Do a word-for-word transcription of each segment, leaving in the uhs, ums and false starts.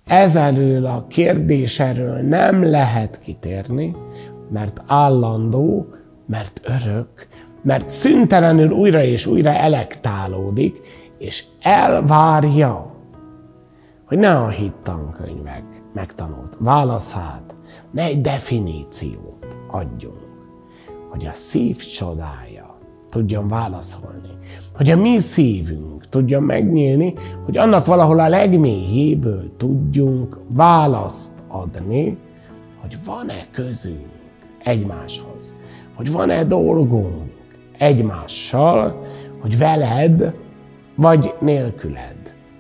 Ezelől a kérdéserről nem lehet kitérni, mert állandó, mert örök, mert szüntelenül újra és újra elektálódik, és elvárja, hogy ne a hittankönyvek megtanult válaszát, ne egy definíciót adjunk, hogy a szív csodája tudjon válaszolni, hogy a mi szívünk tudjon megnyílni, hogy annak valahol a legmélyéből tudjunk választ adni, hogy van-e közünk egymáshoz, hogy van-e dolgunk egymással, hogy veled vagy nélküled.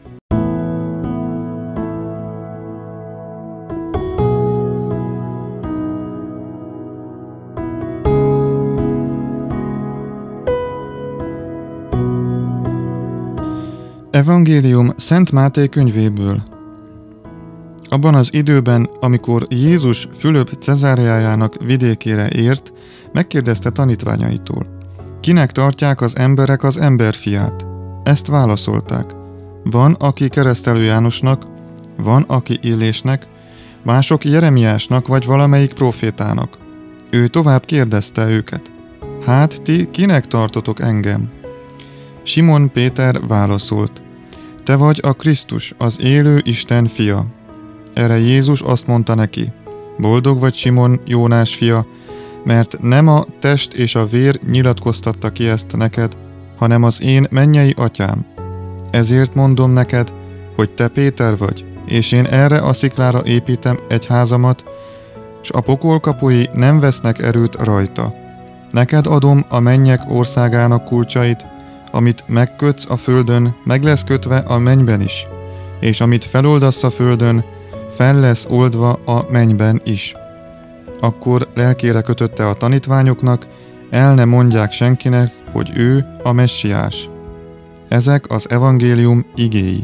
Evangélium Szent Máté könyvéből. Abban az időben, amikor Jézus Fülöp Cezáreájának vidékére ért, megkérdezte tanítványaitól: kinek tartják az emberek az emberfiát? Ezt válaszolták: van, aki Keresztelő Jánosnak, van, aki Illésnek, mások Jeremiásnak vagy valamelyik profétának. Ő tovább kérdezte őket: hát ti kinek tartotok engem? Simon Péter válaszolt: te vagy a Krisztus, az élő Isten fia. Erre Jézus azt mondta neki: boldog vagy, Simon, Jónás fia, mert nem a test és a vér nyilatkoztatta ki ezt neked, hanem az én mennyei atyám. Ezért mondom neked, hogy te Péter vagy, és én erre a sziklára építem egy házamat, s a pokol kapui nem vesznek erőt rajta. Neked adom a mennyek országának kulcsait, amit megkötsz a földön, meg lesz kötve a mennyben is, és amit feloldasz a földön, fel lesz oldva a mennyben is. Akkor lelkére kötötte a tanítványoknak, el ne mondják senkinek, hogy ő a messiás. Ezek az evangélium igéi.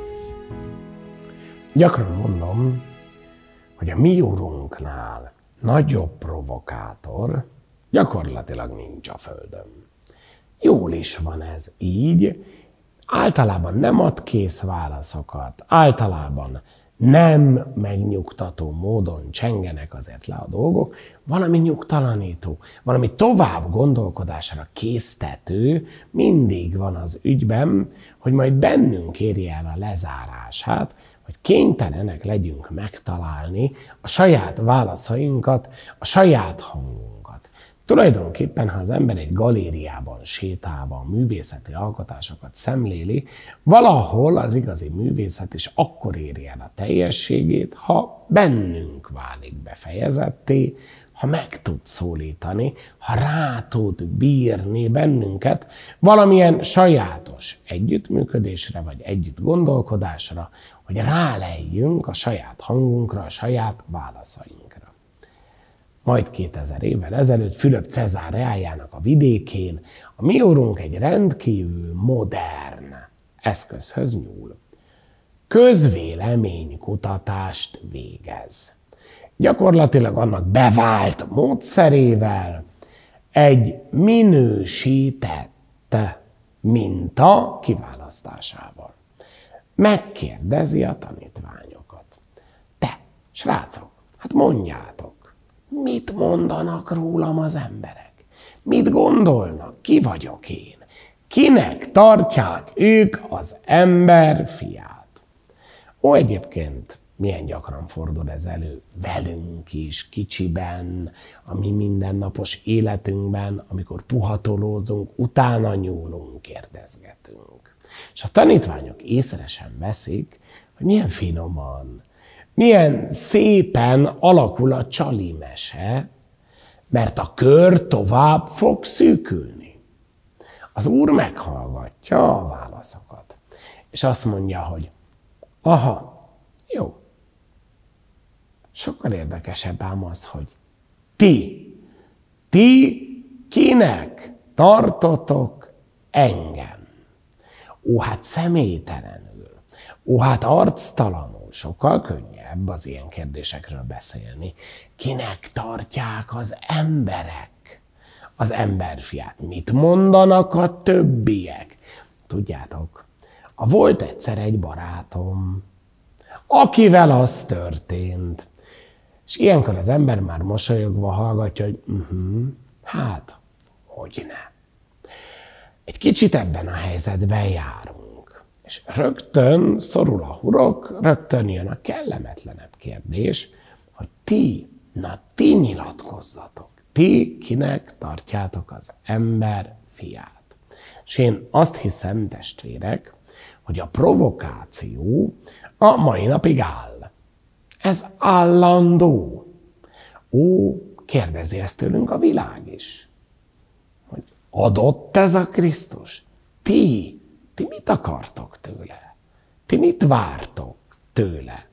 Gyakran mondom, hogy a mi Urunknál nagyobb provokátor gyakorlatilag nincs a földön. Jól is van ez így, általában nem ad kész válaszokat, általában nem megnyugtató módon csengenek azért le a dolgok, valami nyugtalanító, valami tovább gondolkodásra késztető mindig van az ügyben, hogy majd bennünk érje el a lezárását, hogy kénytelenek legyünk megtalálni a saját válaszainkat, a saját hangunkat. Tulajdonképpen, ha az ember egy galériában, sétálva művészeti alkotásokat szemléli, valahol az igazi művészet is akkor éri el a teljességét, ha bennünk válik befejezetté, ha meg tud szólítani, ha rá tud bírni bennünket valamilyen sajátos együttműködésre vagy együtt gondolkodásra, hogy rálejjünk a saját hangunkra, a saját válaszainkra. Majd kétezer évvel ezelőtt Fülöp Cezáreájának a vidékén a mi Urunk egy rendkívül modern eszközhöz nyúl. Közvéleménykutatást végez. Gyakorlatilag annak bevált módszerével egy minősített minta kiválasztásával. Megkérdezi a tanítványokat: te, srácok, hát mondjátok, mit mondanak rólam az emberek? Mit gondolnak? Ki vagyok én? Kinek tartják ők az ember fiát? Ó, egyébként milyen gyakran fordul ez elő velünk is, kicsiben, a mi mindennapos életünkben, amikor puhatolózunk, utána nyúlunk, kérdezgetünk. És a tanítványok észre sem veszik, hogy milyen finoman, milyen szépen alakul a csali mese, mert a kör tovább fog szűkülni. Az Úr meghallgatja a válaszokat, és azt mondja, hogy aha, jó. Sokkal érdekesebb ám az, hogy ti, ti kinek tartotok engem? Ó, hát személytelenül, ó, hát arctalanul, sokkal könnyebb az ilyen kérdésekről beszélni. Kinek tartják az emberek az emberfiát? Mit mondanak a többiek? Tudjátok, volt egyszer egy barátom, akivel az történt. És ilyenkor az ember már mosolyogva hallgatja, hogy uh-huh, hát, hogyne. Egy kicsit ebben a helyzetben járunk. És rögtön szorul a hurok, rögtön jön a kellemetlenebb kérdés, hogy ti, na ti nyilatkozzatok. Ti kinek tartjátok az ember fiát. És én azt hiszem, testvérek, hogy a provokáció a mai napig áll. Ez állandó. Ó, kérdezi ezt tőlünk a világ is. Hogy adott ez a Krisztus? Ti, ti mit akartok tőle? Ti mit vártok tőle?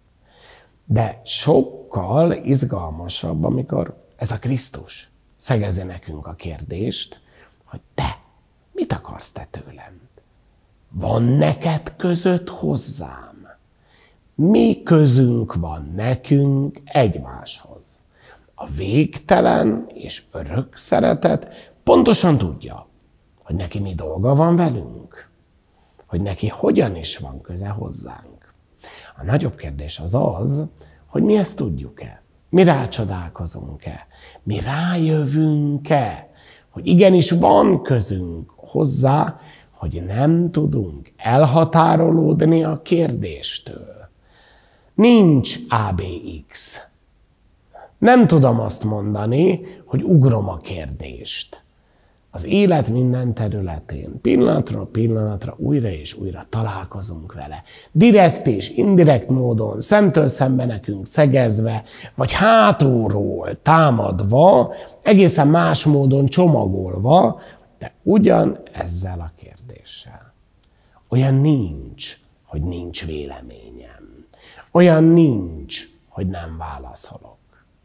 De sokkal izgalmasabb, amikor ez a Krisztus szegezi nekünk a kérdést, hogy te, mit akarsz te tőlem? Van neked között hozzám? Mi közünk van nekünk egymáshoz? A végtelen és örök szeretet pontosan tudja, hogy neki mi dolga van velünk, hogy neki hogyan is van köze hozzánk. A nagyobb kérdés az az, hogy mi ezt tudjuk-e? Mi rácsodálkozunk-e? Mi rájövünk-e? Hogy igenis van közünk hozzá, hogy nem tudunk elhatárolódni a kérdéstől. Nincs á bé iksz. Nem tudom azt mondani, hogy ugrom a kérdést. Az élet minden területén, pillanatról pillanatra újra és újra találkozunk vele. Direkt és indirekt módon, szemtől szembe nekünk szegezve, vagy hátulról támadva, egészen más módon csomagolva, de ugyan ezzel a kérdéssel. Olyan nincs, hogy nincs véleményem. Olyan nincs, hogy nem válaszolok.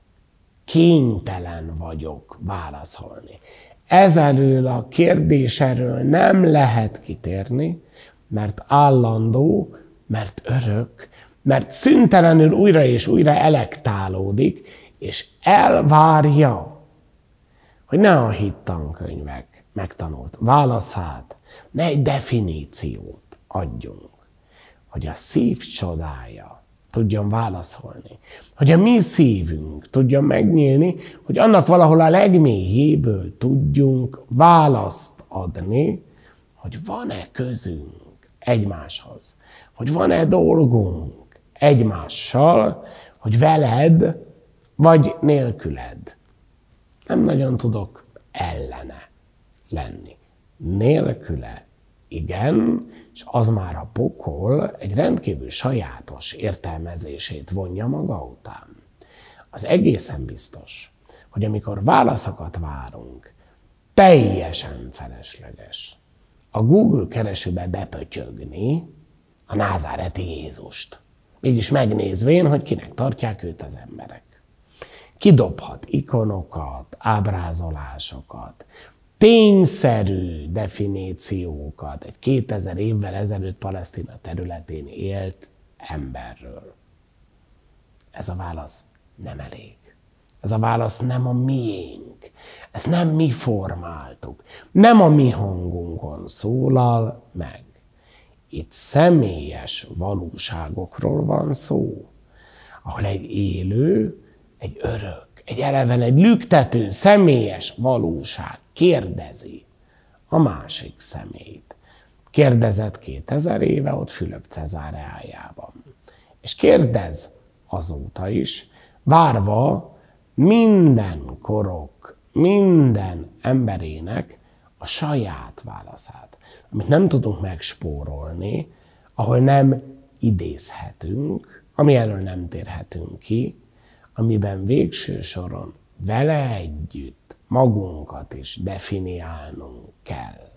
Kénytelen vagyok válaszolni. Ezelől a kérdéserről nem lehet kitérni, mert állandó, mert örök, mert szüntelenül újra és újra elektálódik, és elvárja, hogy ne a hittankönyvek megtanult válaszát, ne egy definíciót adjunk, hogy a szív csodája tudjon válaszolni, hogy a mi szívünk tudjon megnyílni, hogy annak valahol a legmélyéből tudjunk választ adni, hogy van-e közünk egymáshoz, hogy van-e dolgunk egymással, hogy veled vagy nélküled. Nem nagyon tudok ellene lenni. Nélküle igen, és az már a pokol egy rendkívül sajátos értelmezését vonja maga után. Az egészen biztos, hogy amikor válaszokat várunk, teljesen felesleges a Google keresőbe bepötyögni a názáreti Jézust. Mégis megnézvén, hogy kinek tartják őt az emberek. Kidobhat ikonokat, ábrázolásokat, tényszerű definíciókat egy kétezer évvel ezelőtt Palesztina területén élt emberről. Ez a válasz nem elég. Ez a válasz nem a miénk. Ezt nem mi formáltuk. Nem a mi hangunkon szólal meg. Itt személyes valóságokról van szó, ahol egy élő, egy örök, egy eleven, egy lüktető, személyes valóság kérdezi a másik személyt. Kérdezett kétezer éve ott Fülöp Cezáreájában. És kérdez azóta is, várva minden korok, minden emberének a saját válaszát, amit nem tudunk megspórolni, ahol nem idézhetünk, ami elől nem térhetünk ki, amiben végső soron vele együtt magunkat is definiálnunk kell.